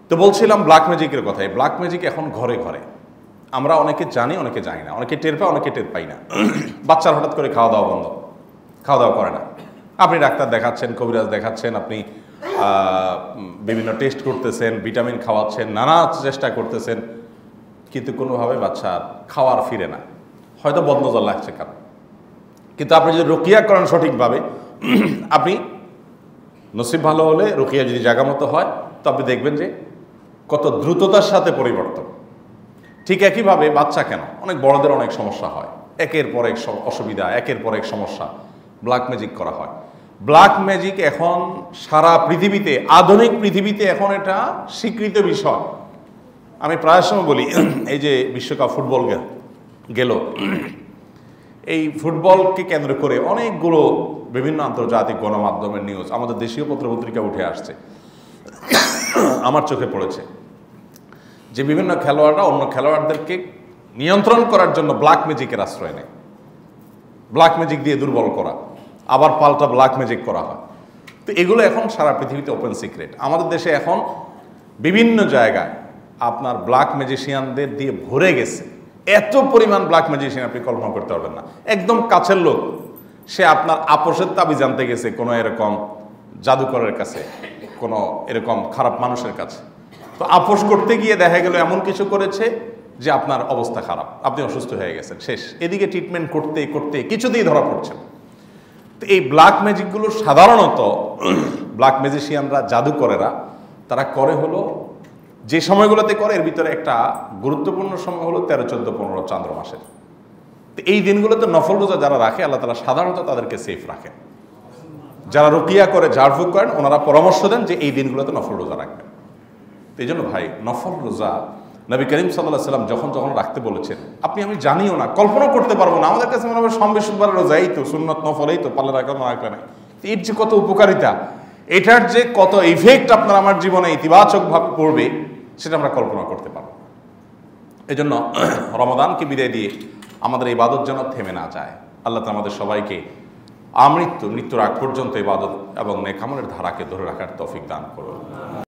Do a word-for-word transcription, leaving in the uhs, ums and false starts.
তো বলছিলাম ব্ল্যাক ম্যাজিকের কথা। এই ব্ল্যাক ম্যাজিক এখন ঘরে ঘরে, আমরা অনেকে জানি অনেকে জানি না, অনেকে টের পায় অনেকে টের পাই না। বাচ্চার হঠাৎ করে খাওয়া দাওয়া বন্ধ, খাওয়া দাওয়া করে না, আপনি ডাক্তার দেখাচ্ছেন, কবিরাজ দেখাচ্ছেন, আপনি বিভিন্ন টেস্ট করতেছেন, ভিটামিন খাওয়াচ্ছেন, নানা চেষ্টা করতেছেন, কিন্তু কোনোভাবে বাচ্চা খাওয়ার ফিরে না। হয়তো বদনজর লাগছে কারণ, কিন্তু আপনি যদি রুকিয়া করেন সঠিকভাবে, আপনি নসিব ভালো হলে রুকিয়া যদি জায়গা মতো হয়, তো আপনি দেখবেন যে কত দ্রুততার সাথে পরিবর্তন। ঠিক একইভাবে বাচ্চা কেন, অনেক বড়দের অনেক সমস্যা হয়, একের পর এক অসুবিধা, একের পর এক সমস্যা, ব্ল্যাক ম্যাজিক করা হয়। ব্ল্যাক ম্যাজিক এখন সারা পৃথিবীতে, আধুনিক পৃথিবীতে এখন এটা স্বীকৃত বিষয়। আমি প্রায় সময় বলি, এই যে বিশ্বকাপ ফুটবল গেল, এই ফুটবলকে কেন্দ্র করে অনেকগুলো বিভিন্ন আন্তর্জাতিক গণমাধ্যমের নিউজ, আমাদের দেশীয় পত্রপত্রিকা উঠে আসছে, আমার চোখে পড়েছে যে বিভিন্ন খেলোয়াড়রা অন্য খেলোয়াড়দেরকে নিয়ন্ত্রণ করার জন্য ব্ল্যাক ম্যাজিকের আশ্রয় নেয়। ব্ল্যাক ম্যাজিক দিয়ে দুর্বল করা, আবার পাল্টা ব্ল্যাক ম্যাজিক করা হয়। তো এগুলো এখন সারা পৃথিবীতে ওপেন সিক্রেট। আমাদের দেশে এখন বিভিন্ন জায়গায় আপনার ব্ল্যাক ম্যাজিশিয়ানদের দিয়ে ভরে গেছে। এত পরিমাণ ব্ল্যাক ম্যাজিশিয়ান আপনি কল্পনা করতে পারবেন না। একদম কাছের লোক, সে আপনার আপোষের তাবি জানতে গেছে কোনো এরকম জাদুকরের কাছে, কোনো এরকম খারাপ মানুষের কাছে। তো আপোষ করতে গিয়ে দেখা গেল এমন কিছু করেছে যে আপনার অবস্থা খারাপ, আপনি অসুস্থ হয়ে গেছেন, শেষ। এদিকে ট্রিটমেন্ট করতে করতে কিছুতেই ধরা পড়ছেন। তো এই ব্ল্যাক ম্যাজিকগুলো সাধারণত ব্ল্যাক ম্যাজিশিয়ানরা, জাদুকরেরা, তারা করে হলো যে সময়গুলোতে করে, এর ভিতরে একটা গুরুত্বপূর্ণ সময় হলো তেরো চোদ্দ পনেরো চান্দ্র মাসের। তো এই দিনগুলোতে নফল রোজা যারা রাখে, আল্লাহ তাআলা সাধারণত তাদেরকে সেফ রাখেন। যারা রুকিয়া করে, ঝাড়ফুঁক করেন, ওনারা পরামর্শ দেন যে এই দিনগুলোতে নফল রোজা রাখবেন। তো এই জন্য ভাই, নফল রোজা নবী করিম সাল্লাল্লাহু আলাইহি ওয়াসাল্লাম যখন যখন রাখতে বলেছেন, আপনি আমি জানিও না, কল্পনা করতে পারবো না। আমাদের কাছে মনে হবে সম্বেশবার রোজা, এই তো সুন্নত নফল, এই তো পাল্লা রাখা না রাখলে নাই। এর যে কত উপকারিতা, এটার যে কত ইফেক্ট আপনার আমার জীবনে ইতিবাচকভাবে পড়বে, সেটা আমরা কল্পনা করতে পারবো। এই জন্য রমাদানকে বিদায় দিয়ে আমাদের ইবাদত যেন থেমে না যায়। আল্লাহ তাআলা আমাদের সবাইকে আমৃত্যু মৃত্যুর আগ পর্যন্ত ইবাদত এবং নেক আমলের ধারাকে ধরে রাখার তৌফিক দান করুন।